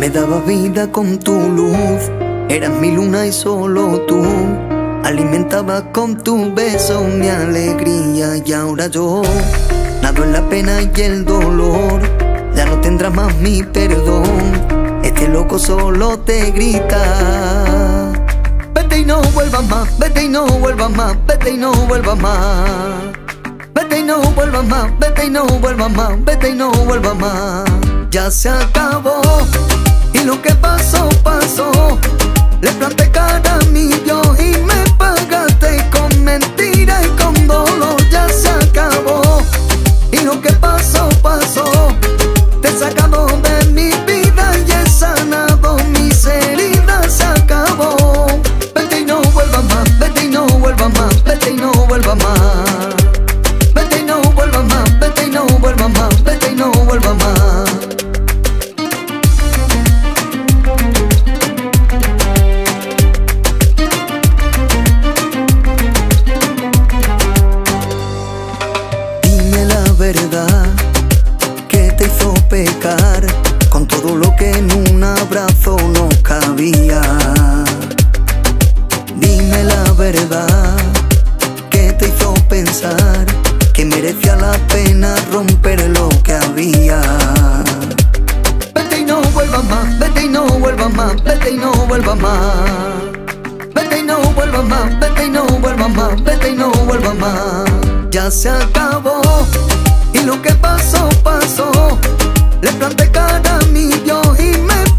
Me daba vida con tu luz, eras mi luna y solo tú. Alimentaba con tu beso mi alegría. Y ahora yo nado en la pena y el dolor. Ya no tendrás más mi perdón. Este loco solo te grita: vete y no vuelvas más, vete y no vuelvas más, vete y no vuelvas más. Vete y no vuelvas más, vete y no vuelvas más, vete y no vuelvas más. Ya se acabó y lo que pasó, pasó. Le planté cara a mi Dios y me pagaste con mentira y con dolor. Ya se acabó y lo que pasó, pasó. Te he sacado de mi vida y he sanado mis heridas. Se acabó. Vete y no vuelvas más, vete y no vuelvas más, vete y no vuelvas más. Vete y no vuelvas más, vete y no vuelvas más, vete y no vuelvas más. Verdad que te hizo pecar con todo lo que en un abrazo no cabía. Dime la verdad que te hizo pensar que merecía la pena romper lo que había. Vete y no vuelvas más, vete y no vuelvas más, vete y no vuelvas más. Vete y no vuelvas más, vete y no vuelvas más, vete y no vuelvas más. Ya se acabó y lo que pasó, pasó. Le planté cara a mi Dios y me